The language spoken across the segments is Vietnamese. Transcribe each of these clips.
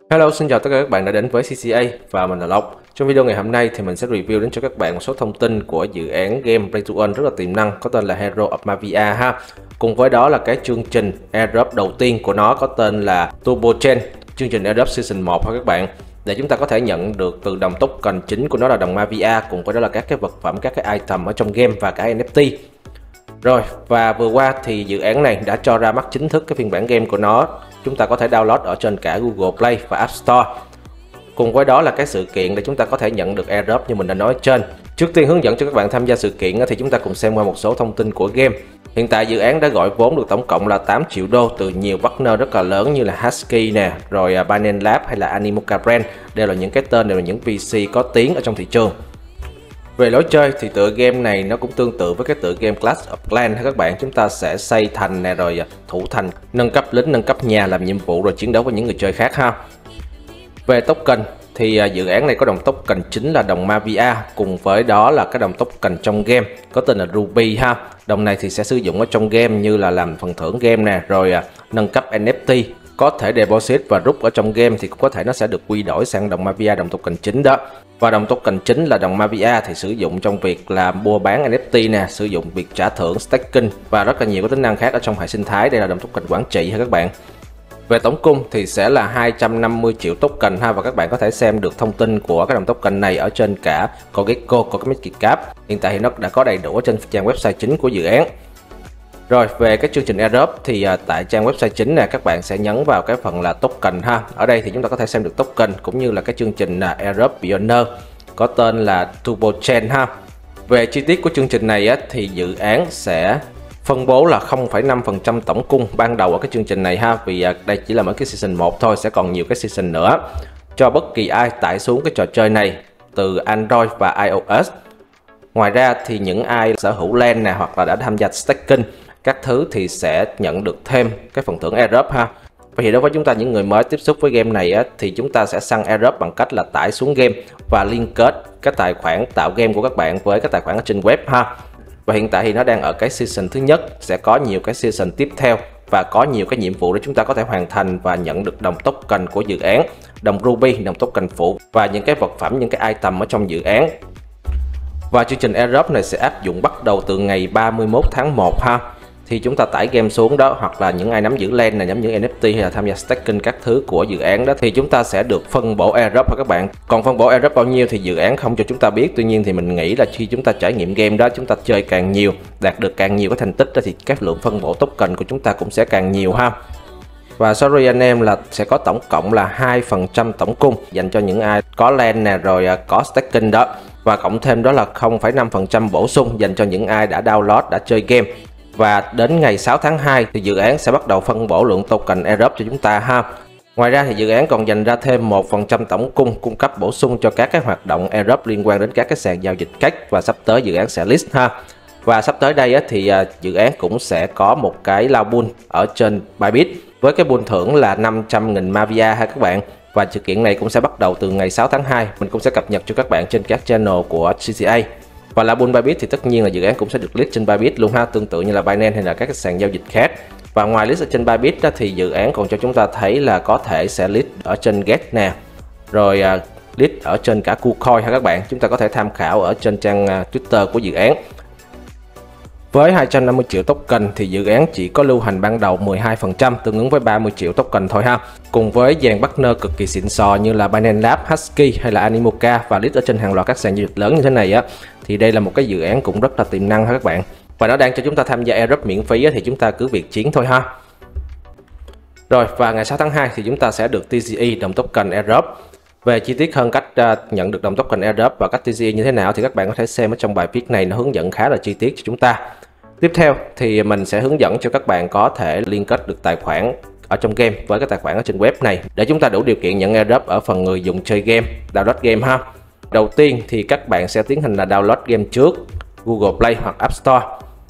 Hello, xin chào tất cả các bạn đã đến với CCA và mình là Lộc. Trong video ngày hôm nay thì mình sẽ review đến cho các bạn một số thông tin của dự án game Play to Earn rất là tiềm năng có tên là Hero of Mafia ha. Cùng với đó là cái chương trình airdrop đầu tiên của nó có tên là Turbo Chain, chương trình airdrop season 1 ha các bạn. Để chúng ta có thể nhận được từ đồng token chính của nó là đồng Mafia, cùng với đó là các cái vật phẩm, các cái item ở trong game và cả NFT. Rồi, và vừa qua thì dự án này đã cho ra mắt chính thức cái phiên bản game của nó. Chúng ta có thể download ở trên cả Google Play và App Store. Cùng với đó là cái sự kiện để chúng ta có thể nhận được airdrop như mình đã nói trên. Trước tiên hướng dẫn cho các bạn tham gia sự kiện thì chúng ta cùng xem qua một số thông tin của game. Hiện tại dự án đã gọi vốn được tổng cộng là 8 triệu đô từ nhiều partner rất là lớn như là Husky nè, rồi Binance Lab hay là Animoca Brand. Đều là những cái tên, đều là những VC có tiếng ở trong thị trường. Về lối chơi thì tựa game này nó cũng tương tự với cái tựa game Clash of Clans các bạn. Chúng ta sẽ xây thành nè, rồi thủ thành, nâng cấp lính, nâng cấp nhà, làm nhiệm vụ rồi chiến đấu với những người chơi khác ha. Về token thì dự án này có đồng token chính là đồng Mafia, cùng với đó là cái đồng token trong game có tên là Ruby ha. Đồng này thì sẽ sử dụng ở trong game như là làm phần thưởng game nè, rồi nâng cấp NFT, có thể deposit và rút ở trong game thì cũng có thể nó sẽ được quy đổi sang đồng Mafia, đồng token chính đó. Và đồng token chính là đồng Mafia thì sử dụng trong việc là mua bán NFT nè, sử dụng việc trả thưởng, staking và rất là nhiều cái tính năng khác ở trong hệ sinh thái. Đây là đồng token quản trị ha các bạn. Về tổng cung thì sẽ là 250 triệu token ha, và các bạn có thể xem được thông tin của cái đồng token này ở trên cả CoinGecko, CoinMarketCap. Hiện tại thì nó đã có đầy đủ ở trên trang website chính của dự án. Rồi về cái chương trình airdrop thì tại trang website chính này các bạn sẽ nhấn vào cái phần là token ha. Ở đây thì chúng ta có thể xem được token cũng như là cái chương trình airdrop Pioneer có tên là Turbo Chain ha. Về chi tiết của chương trình này thì dự án sẽ phân bố là 0,5% tổng cung ban đầu ở cái chương trình này ha, vì đây chỉ là mới cái season 1 thôi, sẽ còn nhiều cái season nữa cho bất kỳ ai tải xuống cái trò chơi này từ Android và iOS. Ngoài ra thì những ai sở hữu LAN nè, hoặc là đã tham gia staking các thứ thì sẽ nhận được thêm cái phần thưởng airdrop ha. Vậy thì đối với chúng ta, những người mới tiếp xúc với game này thì chúng ta sẽ săn airdrop bằng cách là tải xuống game và liên kết cái tài khoản tạo game của các bạn với cái tài khoản ở trên web ha. Và hiện tại thì nó đang ở cái season thứ nhất, sẽ có nhiều cái season tiếp theo và có nhiều cái nhiệm vụ để chúng ta có thể hoàn thành và nhận được đồng token của dự án, đồng Ruby, đồng token phụ và những cái vật phẩm, những cái item ở trong dự án. Và chương trình airdrop này sẽ áp dụng bắt đầu từ ngày 31 tháng 1 ha. Thì chúng ta tải game xuống đó, hoặc là những ai nắm giữ LAN này, nắm giữ NFT hay là tham gia staking các thứ của dự án đó, thì chúng ta sẽ được phân bổ airdrop các bạn. Còn phân bổ airdrop bao nhiêu thì dự án không cho chúng ta biết. Tuy nhiên thì mình nghĩ là khi chúng ta trải nghiệm game đó, chúng ta chơi càng nhiều, đạt được càng nhiều cái thành tích đó, thì cái lượng phân bổ token của chúng ta cũng sẽ càng nhiều ha. Và sorry anh em, là sẽ có tổng cộng là 2% tổng cung dành cho những ai có LAN nè, rồi có staking đó. Và cộng thêm đó là 0,5% bổ sung dành cho những ai đã download, đã chơi game. Và đến ngày 6 tháng 2 thì dự án sẽ bắt đầu phân bổ lượng token airdrop cho chúng ta ha. Ngoài ra thì dự án còn dành ra thêm 1% tổng cung cấp bổ sung cho các cái hoạt động airdrop liên quan đến các cái sàn giao dịch cách, và sắp tới dự án sẽ list ha. Và sắp tới đây thì dự án cũng sẽ có một cái lao pool ở trên Bybit với cái pool thưởng là 500.000 Mafia ha các bạn. Và sự kiện này cũng sẽ bắt đầu từ ngày 6 tháng 2. Mình cũng sẽ cập nhật cho các bạn trên các channel của CCA. Và là pool Bybit thì tất nhiên là dự án cũng sẽ được list trên Bybit luôn ha, tương tự như là Binance hay là các sàn giao dịch khác. Và ngoài list ở trên Bybit thì dự án còn cho chúng ta thấy là có thể sẽ list ở trên Get nè, rồi list ở trên cả KuCoin ha các bạn. Chúng ta có thể tham khảo ở trên trang Twitter của dự án. Với 250 triệu token thì dự án chỉ có lưu hành ban đầu 12%, tương ứng với 30 triệu token thôi ha. Cùng với dàn partner cực kỳ xịn sò như là Binance Lab, Husky hay là Animoca và list ở trên hàng loạt các sàn giao dịch lớn như thế này thì đây là một cái dự án cũng rất là tiềm năng ha các bạn. Và nó đang cho chúng ta tham gia airdrop miễn phí thì chúng ta cứ việc chiến thôi ha. Rồi, và ngày 6 tháng 2 thì chúng ta sẽ được TCE đồng token airdrop. Về chi tiết hơn cách nhận được đồng token airdrop và cách TCE như thế nào thì các bạn có thể xem ở trong bài viết này, nó hướng dẫn khá là chi tiết cho chúng ta. Tiếp theo thì mình sẽ hướng dẫn cho các bạn có thể liên kết được tài khoản ở trong game với cái tài khoản ở trên web này để chúng ta đủ điều kiện nhận airdrop ở phần người dùng chơi game, download game ha. Đầu tiên thì các bạn sẽ tiến hành là download game trước Google Play hoặc App Store.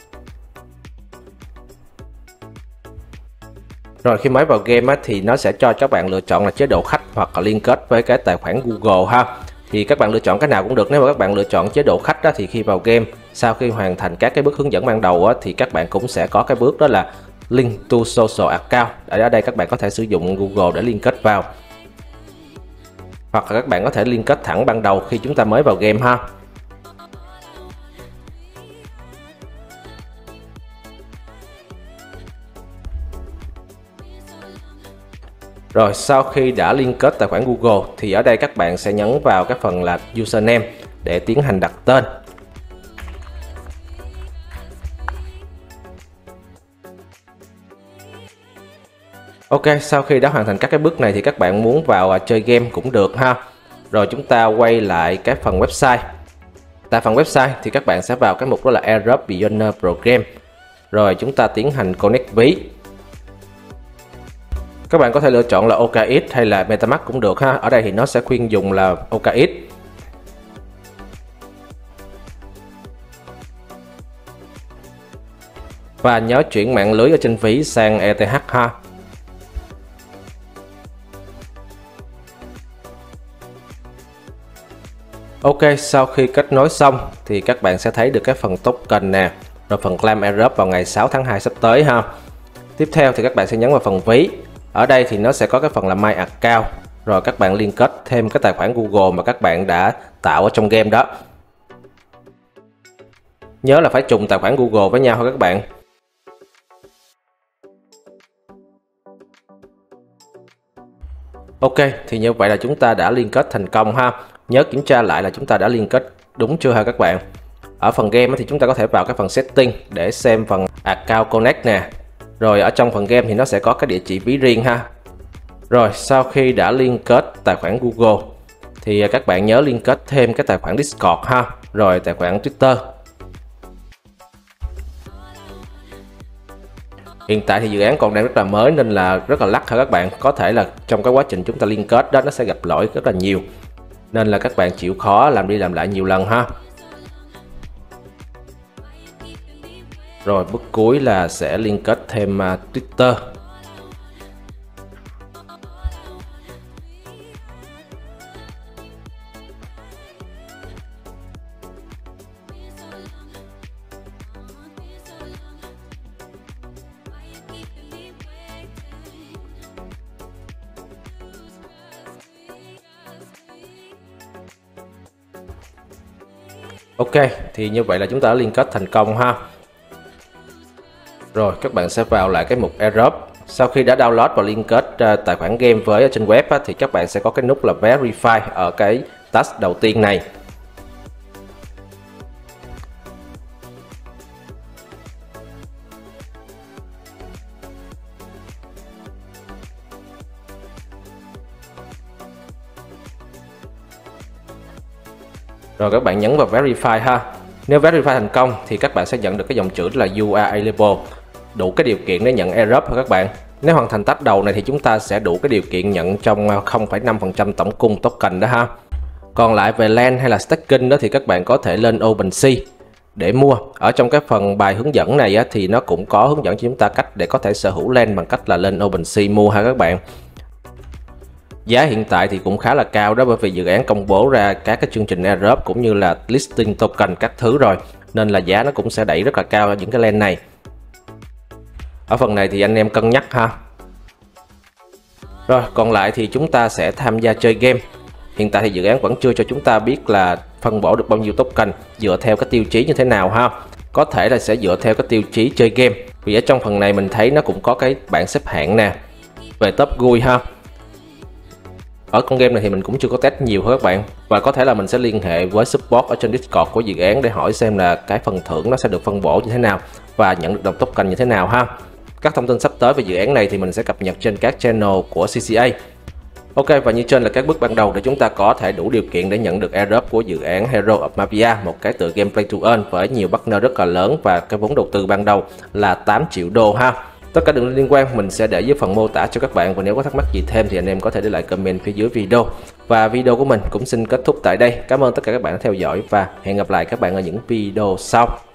Rồi khi mới vào game thì nó sẽ cho các bạn lựa chọn là chế độ khách hoặc là liên kết với cái tài khoản Google ha. Thì các bạn lựa chọn cái nào cũng được. Nếu mà các bạn lựa chọn chế độ khách thì khi vào game, sau khi hoàn thành các cái bước hướng dẫn ban đầu thì các bạn cũng sẽ có cái bước đó là Link to Social Account. Ở đây các bạn có thể sử dụng Google để liên kết vào. hoặc là các bạn có thể liên kết thẳng ban đầu khi chúng ta mới vào game ha. Rồi sau khi đã liên kết tài khoản Google thì ở đây các bạn sẽ nhấn vào cái phần là username để tiến hành đặt tên. Ok, sau khi đã hoàn thành các cái bước này thì các bạn muốn vào chơi game cũng được ha. Rồi chúng ta quay lại cái phần website. Tại phần website thì các bạn sẽ vào cái mục đó là Airdrop Beginner Program. Rồi chúng ta tiến hành connect ví. Các bạn có thể lựa chọn là OKX hay là MetaMask cũng được ha. Ở đây thì nó sẽ khuyên dùng là OKX. Và nhớ chuyển mạng lưới ở trên ví sang ETH ha. Ok, sau khi kết nối xong thì các bạn sẽ thấy được cái phần token nè, rồi phần claim airdrop vào ngày 6 tháng 2 sắp tới ha. Tiếp theo thì các bạn sẽ nhấn vào phần ví. Ở đây thì nó sẽ có cái phần là My Account, rồi các bạn liên kết thêm cái tài khoản Google mà các bạn đã tạo ở trong game đó. Nhớ là phải trùng tài khoản Google với nhau thôi các bạn. Ok, thì như vậy là chúng ta đã liên kết thành công ha. Nhớ kiểm tra lại là chúng ta đã liên kết đúng chưa ha các bạn. Ở phần game thì chúng ta có thể vào cái phần setting để xem phần account connect nè. Rồi ở trong phần game thì nó sẽ có cái địa chỉ ví riêng ha. Rồi sau khi đã liên kết tài khoản Google thì các bạn nhớ liên kết thêm cái tài khoản Discord ha, rồi tài khoản Twitter. Hiện tại thì dự án còn đang rất là mới nên là rất là lắc ha các bạn. Có thể là trong cái quá trình chúng ta liên kết đó nó sẽ gặp lỗi rất là nhiều, nên là các bạn chịu khó làm đi làm lại nhiều lần ha. Rồi bước cuối là sẽ liên kết thêm Twitter. Ok, thì như vậy là chúng ta đã liên kết thành công ha. Rồi các bạn sẽ vào lại cái mục Airdrop. Sau khi đã download và liên kết tài khoản game với trên web thì các bạn sẽ có cái nút là Verify ở cái task đầu tiên này. Rồi các bạn nhấn vào Verify ha. Nếu Verify thành công thì các bạn sẽ nhận được cái dòng chữ là You are eligible, đủ cái điều kiện để nhận airdrop ha các bạn. Nếu hoàn thành task đầu này thì chúng ta sẽ đủ cái điều kiện nhận trong 0,5% tổng cung token đó ha. Còn lại về LAN hay là staking đó thì các bạn có thể lên OpenSea để mua. Ở trong cái phần bài hướng dẫn này thì nó cũng có hướng dẫn cho chúng ta cách để có thể sở hữu LAN bằng cách là lên OpenSea mua ha các bạn. Giá hiện tại thì cũng khá là cao đó, bởi vì dự án công bố ra các cái chương trình airdrop cũng như là listing token các thứ rồi, nên là giá nó cũng sẽ đẩy rất là cao ở những cái LAN này. Ở phần này thì anh em cân nhắc ha. Rồi còn lại thì chúng ta sẽ tham gia chơi game. Hiện tại thì dự án vẫn chưa cho chúng ta biết là phân bổ được bao nhiêu token dựa theo cái tiêu chí như thế nào ha. Có thể là sẽ dựa theo cái tiêu chí chơi game. Vì ở trong phần này mình thấy nó cũng có cái bảng xếp hạng nè, về top GUI ha. Ở con game này thì mình cũng chưa có test nhiều hết các bạn, và có thể là mình sẽ liên hệ với support ở trên Discord của dự án để hỏi xem là cái phần thưởng nó sẽ được phân bổ như thế nào và nhận được đồng token như thế nào ha. Các thông tin sắp tới về dự án này thì mình sẽ cập nhật trên các channel của CCA. Ok, và như trên là các bước ban đầu để chúng ta có thể đủ điều kiện để nhận được airdrop của dự án Hero of Mafia, một cái tựa game play to earn với nhiều partner rất là lớn và cái vốn đầu tư ban đầu là 8 triệu đô ha. Tất cả đường link liên quan mình sẽ để dưới phần mô tả cho các bạn, và nếu có thắc mắc gì thêm thì anh em có thể để lại comment phía dưới video. Và video của mình cũng xin kết thúc tại đây. Cảm ơn tất cả các bạn đã theo dõi và hẹn gặp lại các bạn ở những video sau.